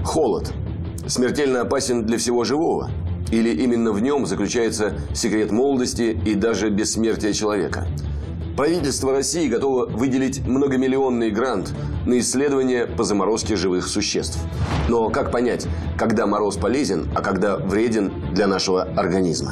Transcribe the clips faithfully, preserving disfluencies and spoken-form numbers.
Холод смертельно опасен для всего живого? Или именно в нем заключается секрет молодости и даже бессмертия человека? Правительство России готово выделить многомиллионный грант на исследования по заморозке живых существ. Но как понять, когда мороз полезен, а когда вреден для нашего организма?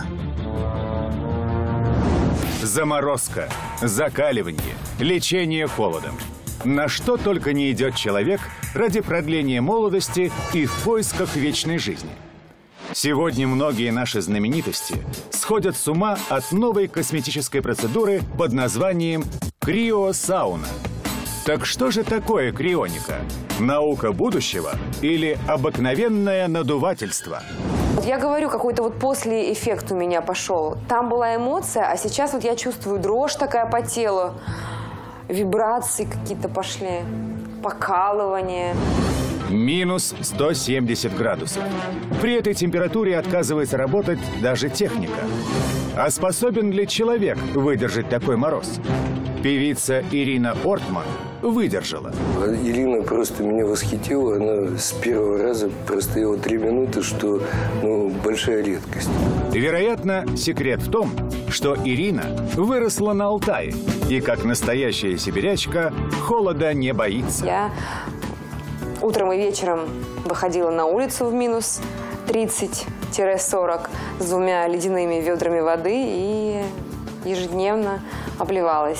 Заморозка, закаливание, лечение холодом. На что только не идет человек ради продления молодости и в поисках вечной жизни. Сегодня многие наши знаменитости сходят с ума от новой косметической процедуры под названием криосауна. Так что же такое крионика? Наука будущего или обыкновенное надувательство? Я говорю, какой-то вот послеэффект у меня пошел. Там была эмоция, а сейчас вот я чувствую дрожь такая по телу. Вибрации какие-то пошли, покалывание. Минус сто семьдесят градусов. При этой температуре отказывается работать даже техника. А способен ли человек выдержать такой мороз? Певица Ирина Ортман выдержала. Ирина просто меня восхитила. Она с первого раза простояла три минуты, что ну, большая редкость. Вероятно, секрет в том, что Ирина выросла на Алтае и, как настоящая сибирячка, холода не боится. Я утром и вечером выходила на улицу в минус тридцать сорок с двумя ледяными ведрами воды и ежедневно обливалась.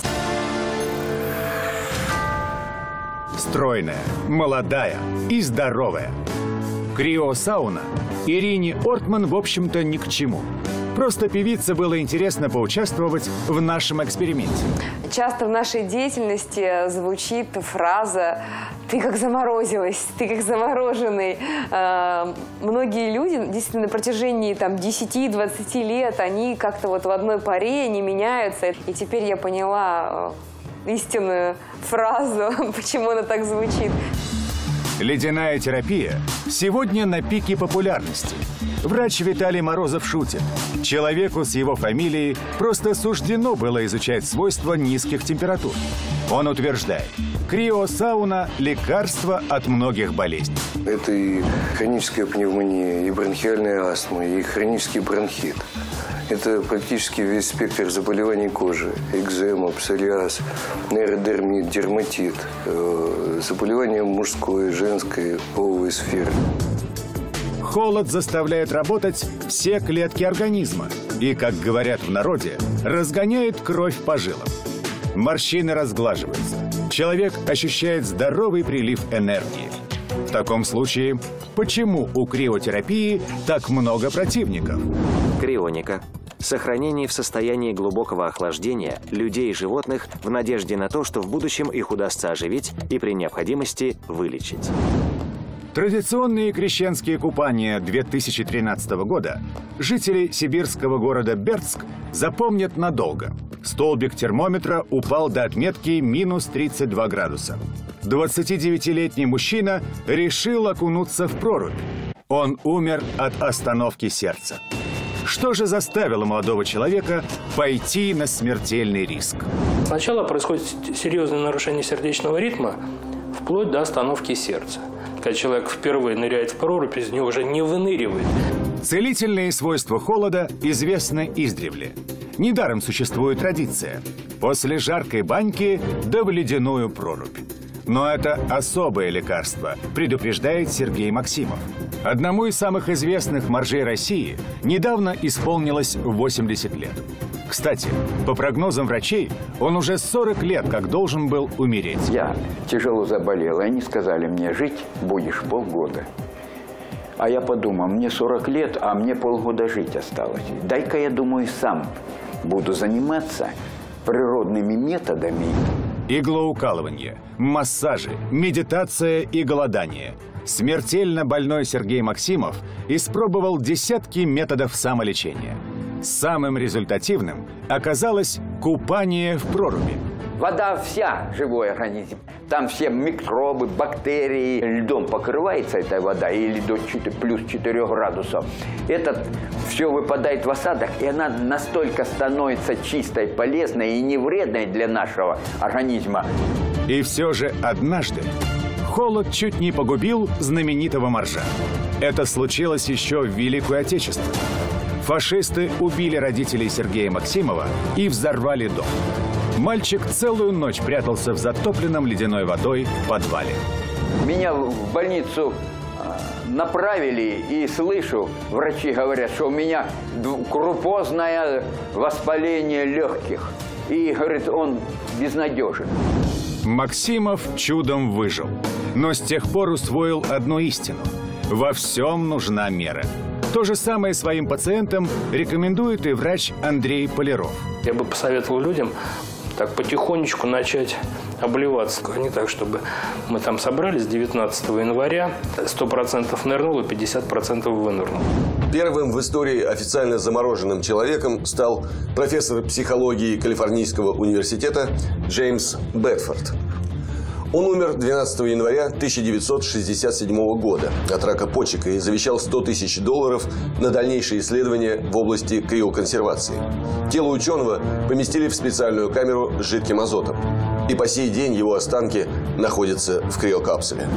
Стройная, молодая и здоровая. Криосауна Ирине Ортман, в общем-то, ни к чему. Просто певице было интересно поучаствовать в нашем эксперименте. Часто в нашей деятельности звучит фраза «ты как заморозилась», «ты как замороженный». Э, многие люди, действительно, на протяжении там, десяти-двадцати лет, они как-то вот в одной паре не меняются. И теперь я поняла э, истинную фразу, почему она так звучит. Ледяная терапия сегодня на пике популярности. Врач Виталий Морозов шутит. Человеку с его фамилией просто суждено было изучать свойства низких температур. Он утверждает, криосауна – лекарство от многих болезней. Это и хроническая пневмония, и бронхиальная астма, и хронический бронхит. Это практически весь спектр заболеваний кожи. Экзема, псориаз, нейродермит, дерматит. Э, заболевания мужской, женской, половой сферы. Холод заставляет работать все клетки организма и, как говорят в народе, разгоняет кровь по жилам. Морщины разглаживаются. Человек ощущает здоровый прилив энергии. В таком случае, почему у криотерапии так много противников? Крионика – сохранение в состоянии глубокого охлаждения людей и животных в надежде на то, что в будущем их удастся оживить и при необходимости вылечить. Традиционные крещенские купания две тысячи тринадцатого года жители сибирского города Бердск запомнят надолго. Столбик термометра упал до отметки минус тридцать два градуса. двадцатидевятилетний мужчина решил окунуться в прорубь. Он умер от остановки сердца. Что же заставило молодого человека пойти на смертельный риск? Сначала происходит серьезное нарушение сердечного ритма, вплоть до остановки сердца. Когда человек впервые ныряет в прорубь, из нее уже не выныривает. Целительные свойства холода известны издревле. Недаром существует традиция. После жаркой баньки да в ледяную прорубь. Но это особое лекарство, предупреждает Сергей Максимов. Одному из самых известных моржей России недавно исполнилось восемьдесят лет. Кстати, по прогнозам врачей, он уже сорок лет как должен был умереть. Я тяжело заболел, и они сказали мне, жить будешь полгода. А я подумал, мне сорок лет, а мне полгода жить осталось. Дай-ка, я думаю, сам буду заниматься природными методами. Иглоукалывание, массажи, медитация и голодание. Смертельно больной Сергей Максимов испробовал десятки методов самолечения. Самым результативным оказалось купание в проруби. Вода вся, живой организм. Там все микробы, бактерии. Льдом покрывается эта вода, или до плюс четырёх градусов. Это все выпадает в осадок, и она настолько становится чистой, полезной и не вредной для нашего организма. И все же однажды холод чуть не погубил знаменитого моржа. Это случилось еще в Великую Отечественную. Фашисты убили родителей Сергея Максимова и взорвали дом. Мальчик целую ночь прятался в затопленном ледяной водой подвале. Меня в больницу направили, и слышу, врачи говорят, что у меня крупозное воспаление легких. И, говорит, он безнадежен. Максимов чудом выжил, но с тех пор усвоил одну истину. Во всем нужна мера. То же самое своим пациентам рекомендует и врач Андрей Поляров. Я бы посоветовал людям так потихонечку начать обливаться. Не так, чтобы мы там собрались девятнадцатого января, сто процентов нырнул и пятьдесят процентов вынырнул. Первым в истории официально замороженным человеком стал профессор психологии Калифорнийского университета Джеймс Бэдфорд. Он умер двенадцатого января тысяча девятьсот шестьдесят седьмого года от рака почек и завещал сто тысяч долларов на дальнейшие исследования в области криоконсервации. Тело ученого поместили в специальную камеру с жидким азотом. И по сей день его останки находятся в криокапсуле.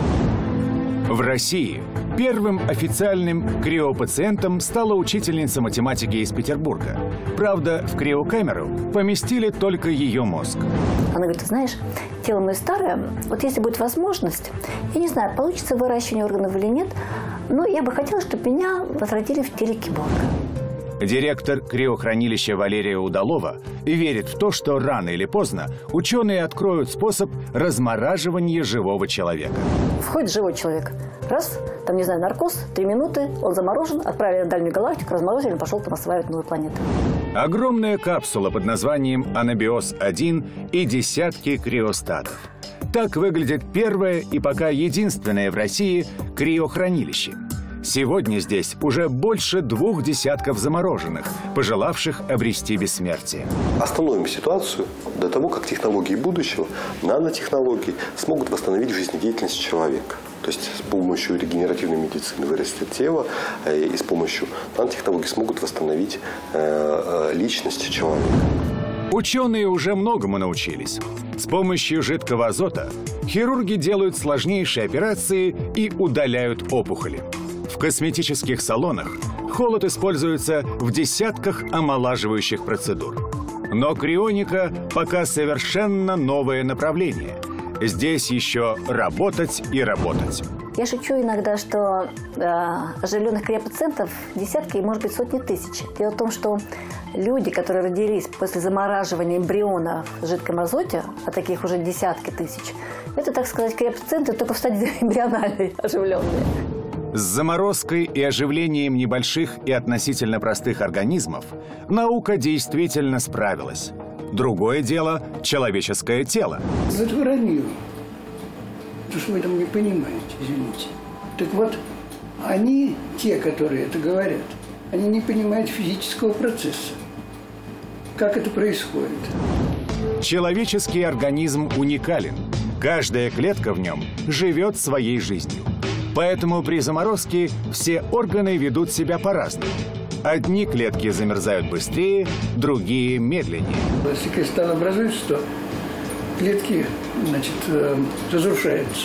В России первым официальным криопациентом стала учительница математики из Петербурга. Правда, в криокамеру поместили только ее мозг. Она говорит: знаешь, тело мое старое, вот если будет возможность, я не знаю, получится выращивание органов или нет, но я бы хотела, чтобы меня возродили в теле киборга. Директор криохранилища Валерия Удалова верит в то, что рано или поздно ученые откроют способ размораживания живого человека. Входит живой человек. Раз, там, не знаю, наркоз, три минуты, он заморожен, отправили на дальнюю галактику, разморозили, он пошел там осваивать новую планету. Огромная капсула под названием Анабиос один и десятки криостатов. Так выглядит первое и пока единственное в России криохранилище. Сегодня здесь уже больше двух десятков замороженных, пожелавших обрести бессмертие. Остановим ситуацию до того, как технологии будущего, нанотехнологии, смогут восстановить жизнедеятельность человека. То есть с помощью регенеративной медицины вырастет тело, и с помощью нанотехнологий смогут восстановить э, э, личность человека. Ученые уже многому научились. С помощью жидкого азота хирурги делают сложнейшие операции и удаляют опухоли. В косметических салонах холод используется в десятках омолаживающих процедур. Но крионика пока совершенно новое направление. Здесь еще работать и работать. Я шучу иногда, что э, оживленных криопациентов десятки и, может быть, сотни тысяч. Дело в том, что люди, которые родились после замораживания эмбриона в жидком азоте, а таких уже десятки тысяч, это, так сказать, криопациенты только в стадии эмбриональной оживленные. С заморозкой и оживлением небольших и относительно простых организмов наука действительно справилась. Другое дело – человеческое тело. Это вранье. Потому что вы там не понимаете, извините. Так вот, они, те, которые это говорят, они не понимают физического процесса. Как это происходит? Человеческий организм уникален. Каждая клетка в нем живет своей жизнью. Поэтому при заморозке все органы ведут себя по-разному. Одни клетки замерзают быстрее, другие медленнее. Если кристалл образуется, то клетки, значит, разрушаются.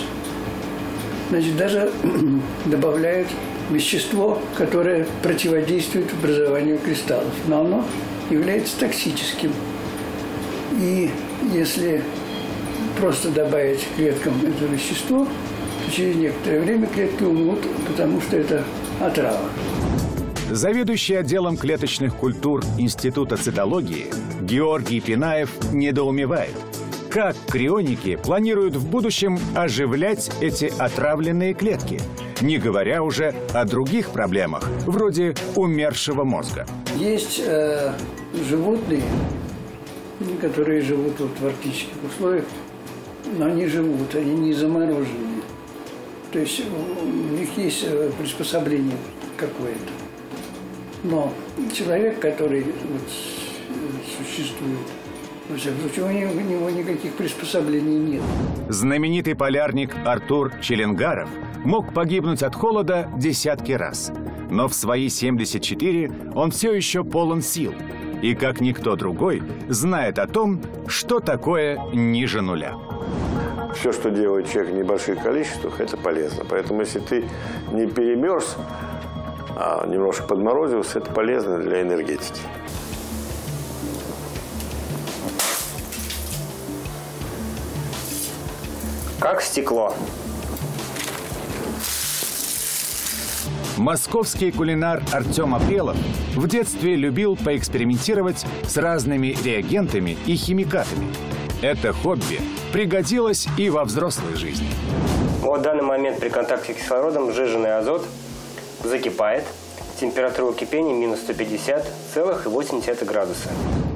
Значит, даже добавляют вещество, которое противодействует образованию кристаллов. Но оно является токсическим. И если просто добавить клеткам это вещество, через некоторое время клетки умрут, потому что это отрава. Заведующий отделом клеточных культур Института цитологии Георгий Пинаев недоумевает, как крионики планируют в будущем оживлять эти отравленные клетки, не говоря уже о других проблемах, вроде умершего мозга. Есть э, животные, которые живут вот в арктических условиях, но они живут, они не замороженные. То есть у них есть приспособление какое-то. Но человек, который вот существует, во всяком случае, у него никаких приспособлений нет. Знаменитый полярник Артур Челенгаров мог погибнуть от холода десятки раз. Но в свои семьдесят четыре он все еще полон сил. И, как никто другой, знает о том, что такое ниже нуля. все, что делает человек в небольших количествах, это полезно. Поэтому, если ты не перемерз, а немножко подморозился, это полезно для энергетики. Как стекло. Московский кулинар Артем Апрелов в детстве любил поэкспериментировать с разными реагентами и химикатами. Это хобби пригодилось и во взрослой жизни. Вот в данный момент при контакте с кислородом сжиженный азот закипает. Температура кипения минус сто пятьдесят целых восемь десятых градуса.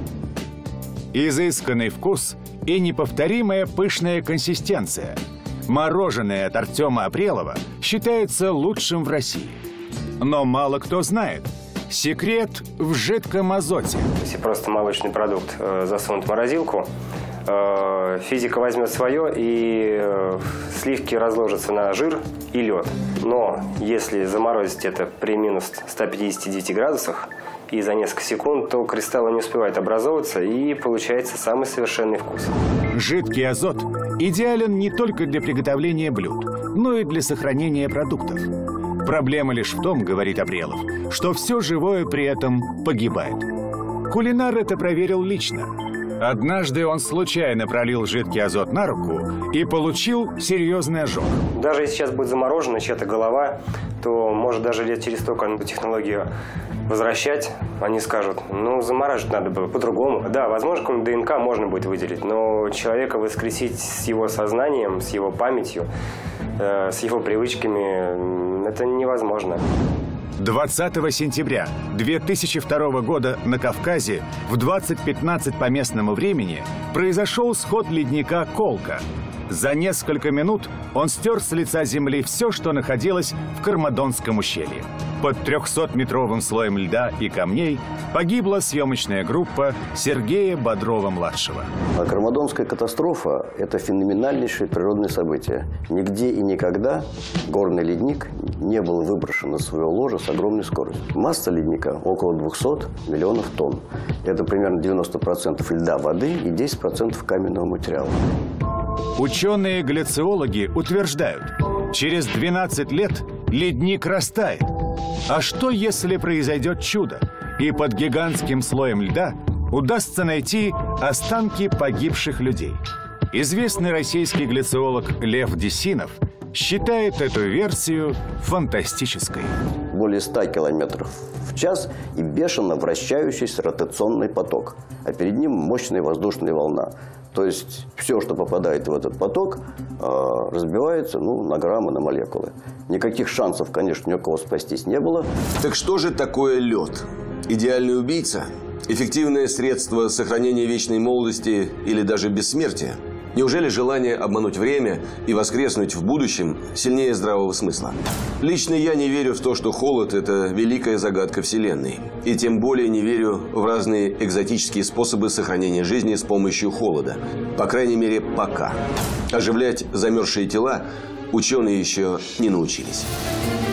Изысканный вкус и неповторимая пышная консистенция. Мороженое от Артема Апрелова считается лучшим в России. Но мало кто знает. Секрет в жидком азоте. Если просто молочный продукт э, засунуть в морозилку, э, физика возьмет свое, и э, сливки разложатся на жир и лед. Но если заморозить это при минус ста пятидесяти девяти градусах и за несколько секунд, то кристаллы не успевают образовываться, и получается самый совершенный вкус. Жидкий азот идеален не только для приготовления блюд, но и для сохранения продуктов. Проблема лишь в том, говорит Апрелов, что все живое при этом погибает. Кулинар это проверил лично. Однажды он случайно пролил жидкий азот на руку и получил серьезный ожог. Даже если сейчас будет заморожена чья-то голова, то может даже лет через сто какую-нибудь технологию возвращать. Они скажут, ну замораживать надо было по-другому. Да, возможно, какую-нибудь ДНК можно будет выделить, но человека воскресить с его сознанием, с его памятью, э, с его привычками, это невозможно. двадцатого сентября две тысячи второго года на Кавказе в двадцать пятнадцать по местному времени произошел сход ледника Колка. За несколько минут он стер с лица земли все, что находилось в Кармадонском ущелье. Под трехсотметровым слоем льда и камней погибла съемочная группа Сергея Бодрова-младшего. Кармадонская катастрофа – это феноменальнейшее природное событие. Нигде и никогда горный ледник не был выброшен на свое ложе с огромной скоростью. Масса ледника – около двухсот миллионов тонн. Это примерно девяносто процентов льда, воды и десять процентов каменного материала. Ученые-гляциологи утверждают, через двенадцать лет ледник растает. А что, если произойдет чудо, и под гигантским слоем льда удастся найти останки погибших людей? Известный российский гляциолог Лев Десинов считает эту версию фантастической. Более ста километров в час и бешено вращающийся ротационный поток, а перед ним мощная воздушная волна. То есть все, что попадает в этот поток, разбивается ну, на граммы, на молекулы. Никаких шансов, конечно, ни у кого спастись не было. Так что же такое лед? Идеальный убийца? Эффективное средство сохранения вечной молодости или даже бессмертия? Неужели желание обмануть время и воскреснуть в будущем сильнее здравого смысла? Лично я не верю в то, что холод – это великая загадка Вселенной. И тем более не верю в разные экзотические способы сохранения жизни с помощью холода. По крайней мере, пока. Оживлять замерзшие тела ученые еще не научились.